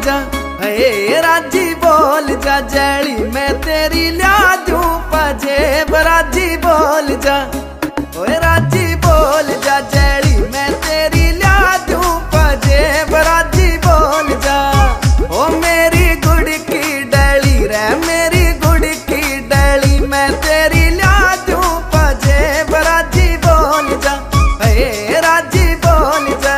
जा, ए राजी बोल जा, जड़ी मैं तेरी ला दूं पजेब, राजी बोल जा, ओए राजी बोल जा, जड़ी मैं तेरी ला दूं पजेब, राजी बोल जा। ओ मेरी गुड़ की डली रे, मेरी गुड़ की डली, मैं तेरी ला दूं पजेब, राजी बोल जा, ए राजी बोल जा।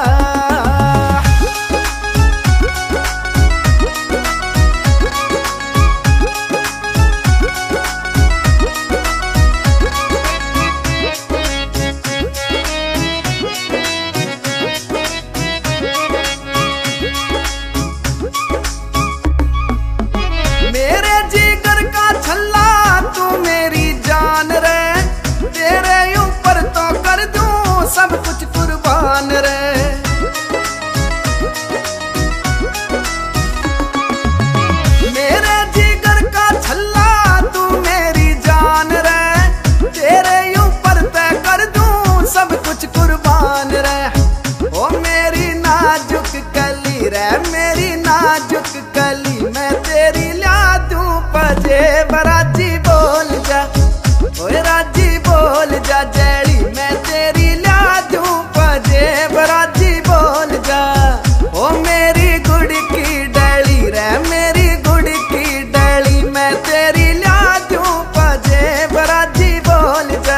सब कुछ कुर्बान रे, मेरे जिगर का छल्ला तू मेरी जान रे, तेरे ऊपर तय कर दूं सब कुछ कुर्बान रे। ओ मेरी नाजुक कली रे, मेरी नाजुक कली, मैं तेरी ला दूं पजेब, राजी बोल जा, ओए राजी बोल जा, जड़ी मैं तेरी पजेब, राजी बोल जा। ओ मेरी गुड़ की डली रे, मेरी गुड़ की डली, मैं तेरी ला दूं पजेब, राजी बोल जा।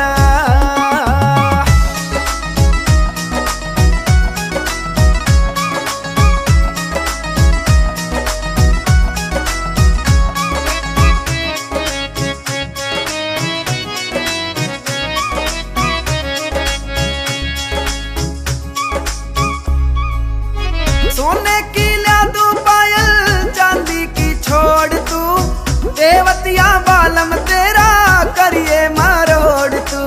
सोने की ला दूं पायल, चांदी की छोड़ तू, देवतिया बालम तेरा करिए मरोड़ तू।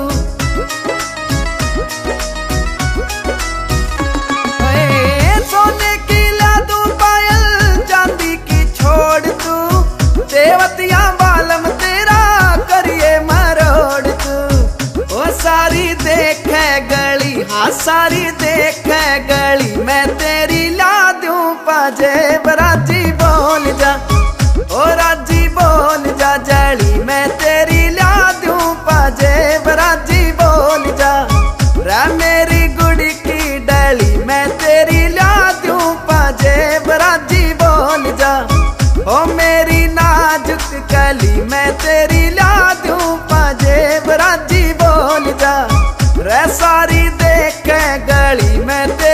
सोने की ला दूं पायल, चांदी की छोड़ तू, देवतिया बालम तेरा करिए मरोड़ तू। ओ सारी देखे गली, हाँ सारी देखे गली, मैं तेरी पजेब, राजी बोल जा, ओ राजी बोल जा, जड़ी मैं तेरी ला दूं पजेब, राजी बोल जा। रे मेरी गुड़ की डली, मैं तेरी ला दूं पजेब, राजी बोल जा। ओ मेरी नाजुक कली, मैं तेरी ला दूं पजेब, राजी बोल जा। रे सारी देखे गली, मैं